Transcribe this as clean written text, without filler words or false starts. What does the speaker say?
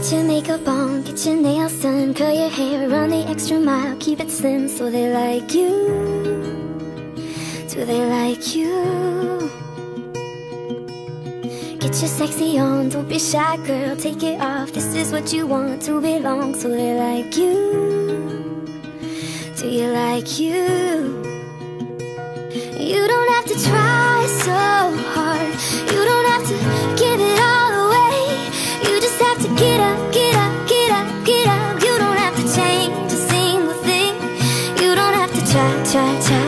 Get your makeup on, get your nails done, curl your hair, run the extra mile, keep it slim so they like you. Do they like you? Get your sexy on, don't be shy girl, take it off. This is what you want, to belong, so they like you. Do you like you? You don't have to try so hard, you don't have to give it all away. You just have to get up, get up, get up, get up. You don't have to change a single thing. You don't have to try, try, try